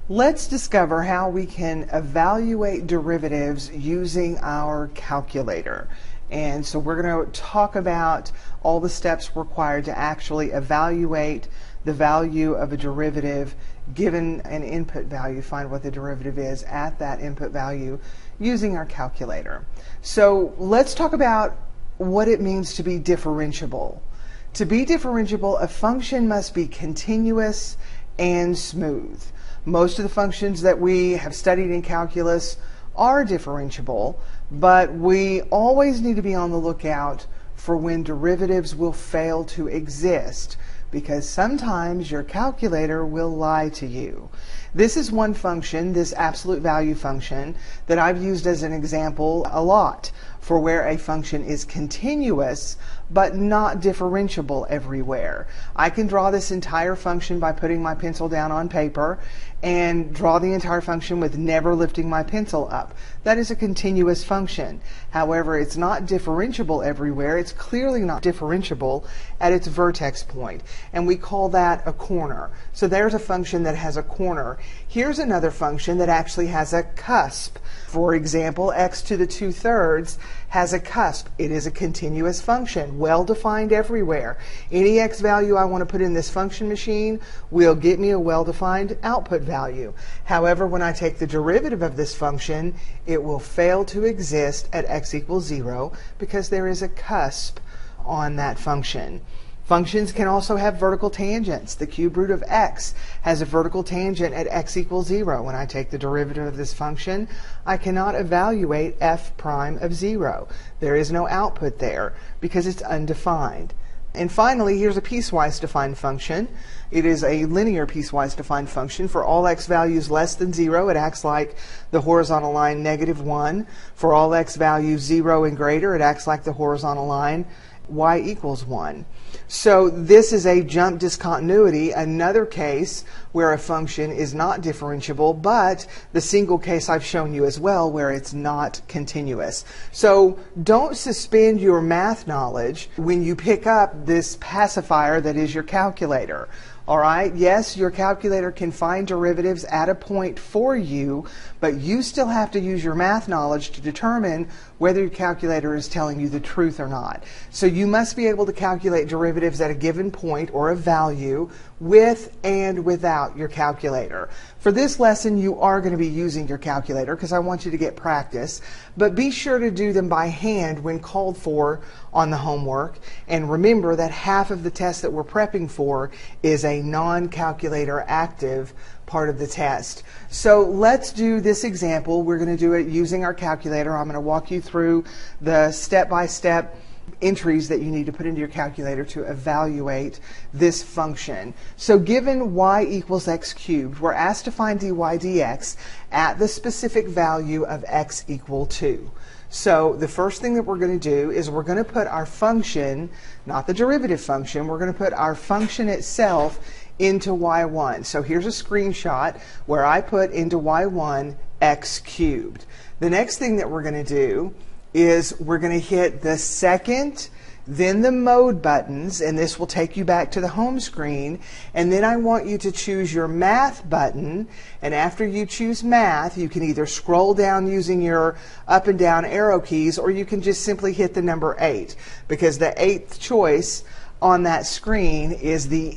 Let's discover how we can evaluate derivatives using our calculator. And so we're going to talk about all the steps required to actually evaluate the value of a derivative given an input value, find what the derivative is at that input value using our calculator. So let's talk about what it means to be differentiable. To be differentiable, a function must be continuous and smooth. Most of the functions that we have studied in calculus are differentiable, but we always need to be on the lookout for when derivatives will fail to exist, because sometimes your calculator will lie to you. This is one function, this absolute value function, that I've used as an example a lot for where a function is continuous but not differentiable everywhere. I can draw this entire function by putting my pencil down on paper and draw the entire function with never lifting my pencil up. That is a continuous function. However, it's not differentiable everywhere. It's clearly not differentiable at its vertex point, and we call that a corner. So there's a function that has a corner. Here's another function that actually has a cusp. For example, x to the 2/3 has a cusp. It is a continuous function, well defined everywhere. Any x value I want to put in this function machine will get me a well-defined output value. However, when I take the derivative of this function, it will fail to exist at x equals 0 because there is a cusp on that function. Functions can also have vertical tangents. The cube root of x has a vertical tangent at x equals 0. When I take the derivative of this function, I cannot evaluate f prime of 0. There is no output there because it's undefined. And finally, here's a piecewise defined function. It is a linear piecewise defined function. For all x values less than 0, it acts like the horizontal line -1. For all x values 0 and greater, it acts like the horizontal line y equals 1. So this is a jump discontinuity, another case where a function is not differentiable, but the single case I've shown you as well where it's not continuous. So don't suspend your math knowledge when you pick up this pacifier that is your calculator. All right, yes, your calculator can find derivatives at a point for you, but you still have to use your math knowledge to determine whether your calculator is telling you the truth or not. So you must be able to calculate derivatives at a given point or a value with and without your calculator. For this lesson, you are going to be using your calculator because I want you to get practice, but be sure to do them by hand when called for on the homework. And remember that half of the test that we're prepping for is a non-calculator active part of the test. So let's do this example. We're going to do it using our calculator. I'm going to walk you through the step-by-step entries that you need to put into your calculator to evaluate this function. So given y equals x cubed, we're asked to find dy dx at the specific value of x equal 2. So the first thing that we're going to do is we're going to put our function, not the derivative function, we're going to put our function itself into y1. So here's a screenshot where I put into y1 x cubed. The next thing that we're going to do is we're going to hit the second, then the mode buttons, and this will take you back to the home screen. And then I want you to choose your math button, and after you choose math, you can either scroll down using your up and down arrow keys, or you can just simply hit the number 8, because the 8th choice on that screen is the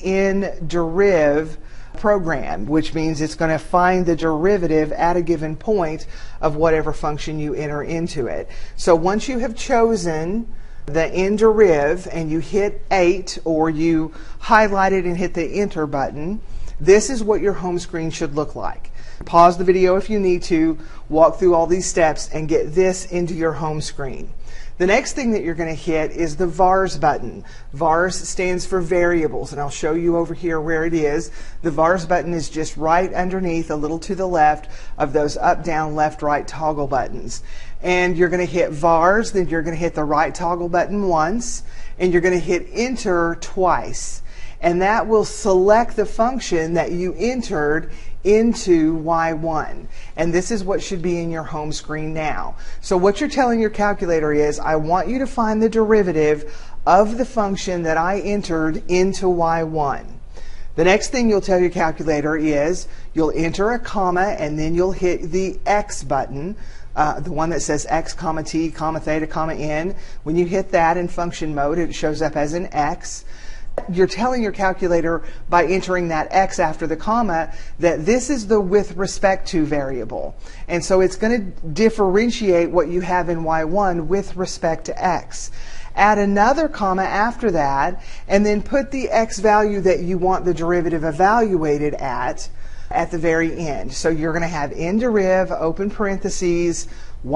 nderiv program, which means it's going to find the derivative at a given point of whatever function you enter into it. So once you have chosen the nderiv and you hit 8, or you highlight it and hit the enter button, this is what your home screen should look like. Pause the video if you need to, walk through all these steps and get this into your home screen. The next thing that you're going to hit is the vars button. Vars stands for variables, and I'll show you over here where it is. The vars button is just right underneath, a little to the left of those up, down, left, right toggle buttons. And you're going to hit vars, then you're going to hit the right toggle button once, and you're going to hit enter twice. And that will select the function that you entered into y1. And this is what should be in your home screen now. So what you're telling your calculator is, I want you to find the derivative of the function that I entered into y1. The next thing you'll tell your calculator is you'll enter a comma and then you'll hit the X button, the one that says X, comma T, comma theta, comma N. When you hit that in function mode, it shows up as an X. You're telling your calculator by entering that X after the comma that this is the with respect to variable. And so it's going to differentiate what you have in Y1 with respect to X. Add another comma after that, and then put the X value that you want the derivative evaluated at the very end. So you're going to have nderiv, open parentheses,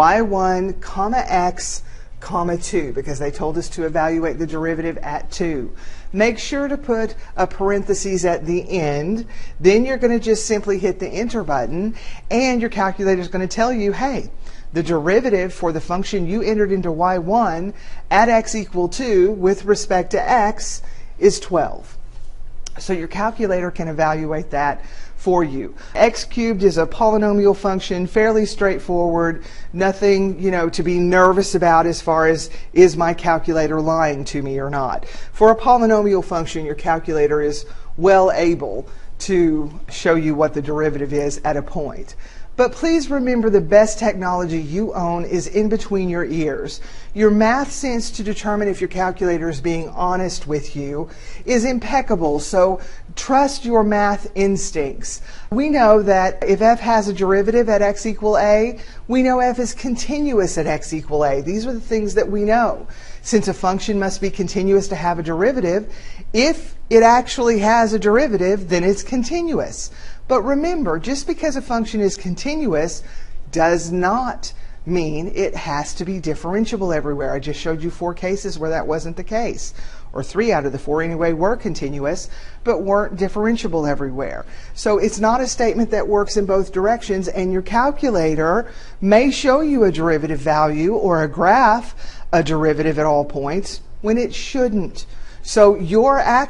Y1, comma X, comma 2, because they told us to evaluate the derivative at 2. Make sure to put a parentheses at the end. Then you're going to just simply hit the enter button, and your calculator is going to tell you, hey, the derivative for the function you entered into Y1 at X equal 2 with respect to X is 12. So your calculator can evaluate that for you. X cubed is a polynomial function, fairly straightforward, nothing, to be nervous about as far as is my calculator lying to me or not. For a polynomial function, your calculator is well able to show you what the derivative is at a point. But please remember, the best technology you own is in between your ears. Your math sense to determine if your calculator is being honest with you is impeccable, so trust your math instincts. We know that if f has a derivative at x equal a, we know f is continuous at x equal a. These are the things that we know. Since a function must be continuous to have a derivative, if it actually has a derivative, then it's continuous. But remember, just because a function is continuous does not mean it has to be differentiable everywhere. I just showed you 4 cases where that wasn't the case. Or 3 out of the 4 anyway were continuous, but weren't differentiable everywhere. So it's not a statement that works in both directions, and your calculator may show you a derivative value or a graph a derivative at all points when it shouldn't. So you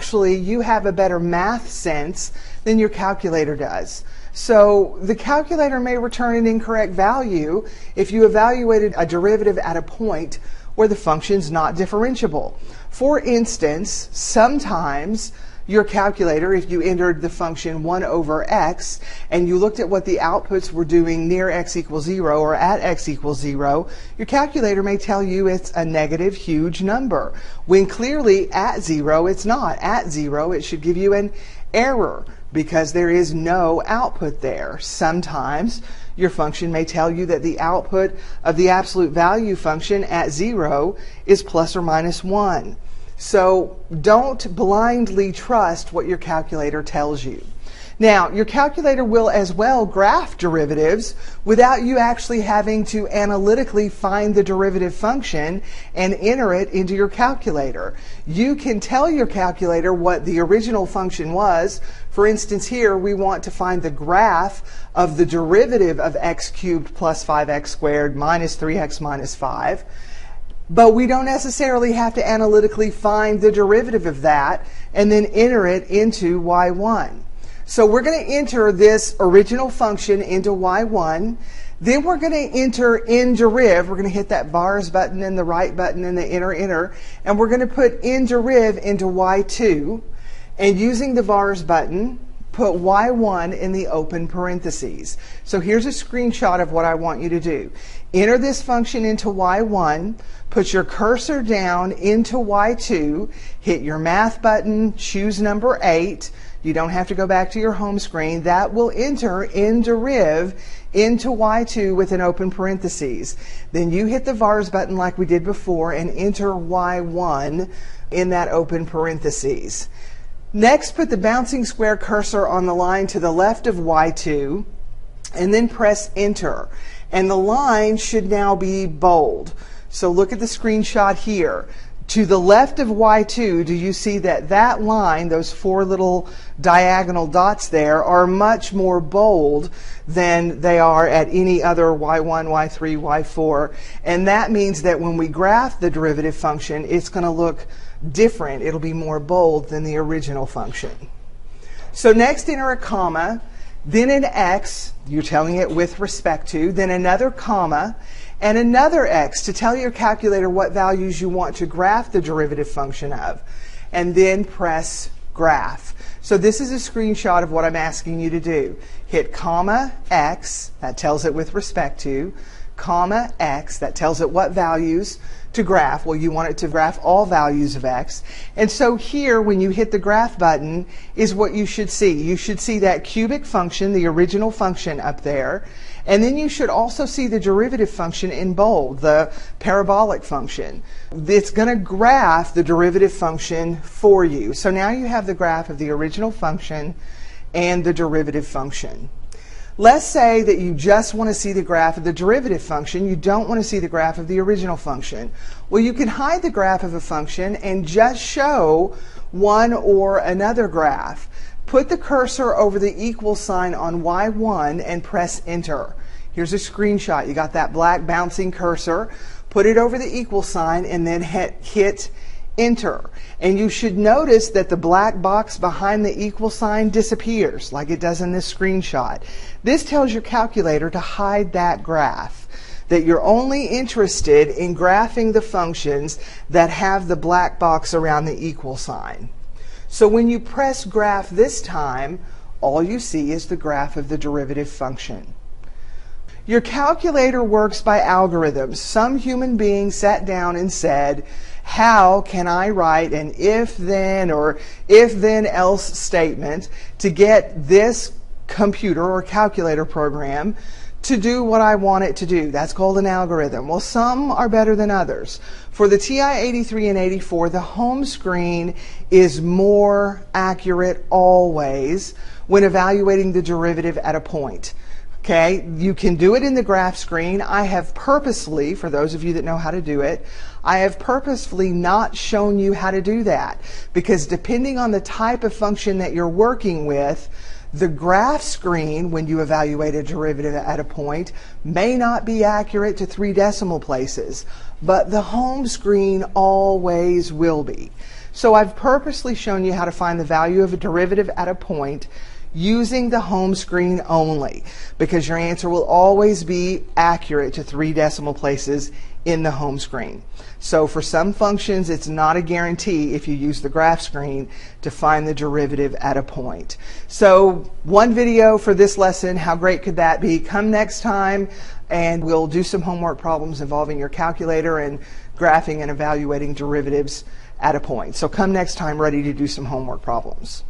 have a better math sense than your calculator does. So the calculator may return an incorrect value if you evaluated a derivative at a point where the function's not differentiable. For instance, sometimes your calculator, if you entered the function 1 over x and you looked at what the outputs were doing near x equals 0 or at x equals 0, your calculator may tell you it's a negative huge number, when clearly at 0 it's not. At 0 it should give you an error because there is no output there. Sometimes your function may tell you that the output of the absolute value function at 0 is plus or minus 1. So don't blindly trust what your calculator tells you. Now, your calculator will as well graph derivatives without you actually having to analytically find the derivative function and enter it into your calculator. You can tell your calculator what the original function was. For instance, here we want to find the graph of the derivative of x cubed plus 5x squared minus 3x minus 5. But we don't necessarily have to analytically find the derivative of that and then enter it into y1. So we're going to enter this original function into y1. Then we're going to enter nderiv. We're going to hit that bars button and the right button and the enter. And we're going to put nderiv into y2. And using the vars button, put y1 in the open parentheses. So here's a screenshot of what I want you to do. Enter this function into y1, put your cursor down into y2, hit your math button, choose number 8. You don't have to go back to your home screen. That will enter nderiv into y2 with an open parentheses. Then you hit the vars button like we did before and enter y1 in that open parentheses. Next, put the bouncing square cursor on the line to the left of y2 and then press enter. And the line should now be bold. So look at the screenshot here. To the left of y2, do you see that that line, those 4 little diagonal dots there, are much more bold than they are at any other y1, y3, y4. And that means that when we graph the derivative function, it's going to look different. It'll be more bold than the original function. So next, enter a comma, then an x, you're telling it with respect to, then another comma, and another x to tell your calculator what values you want to graph the derivative function of. And then press graph. So this is a screenshot of what I'm asking you to do. Hit comma x, that tells it with respect to, comma x, that tells it what values to graph. Well, you want it to graph all values of x. And so here, when you hit the graph button, is what you should see. You should see that cubic function, the original function up there. And then you should also see the derivative function in bold, the parabolic function. It's going to graph the derivative function for you. So now you have the graph of the original function and the derivative function. Let's say that you just want to see the graph of the derivative function. You don't want to see the graph of the original function. Well, you can hide the graph of a function and just show one or another graph. Put the cursor over the equal sign on Y1 and press enter. Here's a screenshot. You got that black bouncing cursor. Put it over the equal sign and then hit enter. And you should notice that the black box behind the equal sign disappears like it does in this screenshot. This tells your calculator to hide that graph, that you're only interested in graphing the functions that have the black box around the equal sign. So when you press graph this time, all you see is the graph of the derivative function. Your calculator works by algorithms. Some human being sat down and said, how can I write an if-then or if-then-else statement to get this computer or calculator program to do what I want it to do? That's called an algorithm. Well, some are better than others. For the TI-83 and 84, the home screen is more accurate always when evaluating the derivative at a point. Okay, you can do it in the graph screen. I have purposely, for those of you that know how to do it, I have purposefully not shown you how to do that, because depending on the type of function that you're working with, the graph screen, when you evaluate a derivative at a point, may not be accurate to 3 decimal places, but the home screen always will be. So I've purposely shown you how to find the value of a derivative at a point using the home screen only, because your answer will always be accurate to 3 decimal places in the home screen. So for some functions, it's not a guarantee if you use the graph screen to find the derivative at a point. So one video for this lesson. How great could that be? Come next time and we'll do some homework problems involving your calculator and graphing and evaluating derivatives at a point. So come next time ready to do some homework problems.